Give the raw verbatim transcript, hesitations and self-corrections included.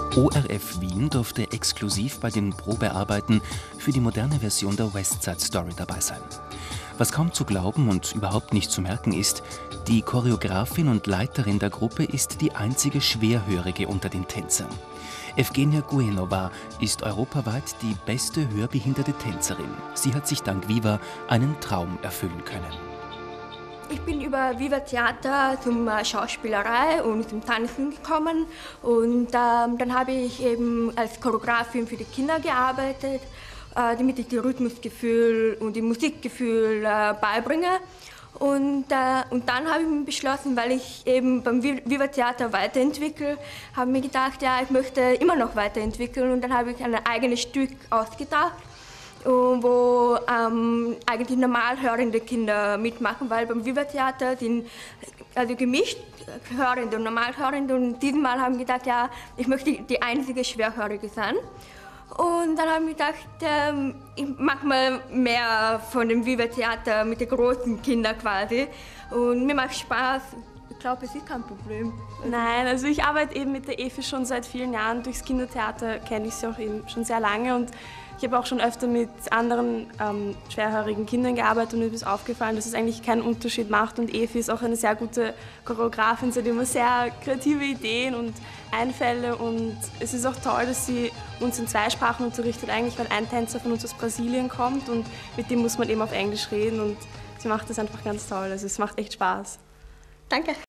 O R F Wien durfte exklusiv bei den Probearbeiten für die moderne Version der West Side Story dabei sein. Was kaum zu glauben und überhaupt nicht zu merken ist, die Choreografin und Leiterin der Gruppe ist die einzige Schwerhörige unter den Tänzern. Evgenia Guenova ist europaweit die beste hörbehinderte Tänzerin. Sie hat sich dank Viva einen Traum erfüllen können. Ich bin über Viva Theater zum Schauspielerei und zum Tanzen gekommen und ähm, dann habe ich eben als Choreografin für die Kinder gearbeitet, äh, damit ich das Rhythmusgefühl und das Musikgefühl äh, beibringe. Und, äh, und dann habe ich beschlossen, weil ich eben beim Viva Theater weiterentwickle, habe ich mir gedacht, ja, ich möchte immer noch weiterentwickeln und dann habe ich ein eigenes Stück ausgedacht, wo ähm, eigentlich normal hörende Kinder mitmachen, weil beim Viva Theater sind also gemischt hörende und normal hörende und dieses Mal haben wir gedacht, ja, ich möchte die einzige Schwerhörige sein. Und dann haben wir gedacht, ähm, ich mache mal mehr von dem Viva Theater mit den großen Kindern quasi und mir macht Spaß. Ich glaube, es ist kein Problem. Nein, also ich arbeite eben mit der Evi schon seit vielen Jahren. Durchs Kindertheater kenne ich sie auch eben schon sehr lange und ich habe auch schon öfter mit anderen ähm, schwerhörigen Kindern gearbeitet und mir ist aufgefallen, dass es eigentlich keinen Unterschied macht. Und Evi ist auch eine sehr gute Choreografin, sie hat immer sehr kreative Ideen und Einfälle und es ist auch toll, dass sie uns in zwei Sprachen unterrichtet, eigentlich, weil ein Tänzer von uns aus Brasilien kommt und mit dem muss man eben auf Englisch reden und sie macht das einfach ganz toll, also es macht echt Spaß. Danke.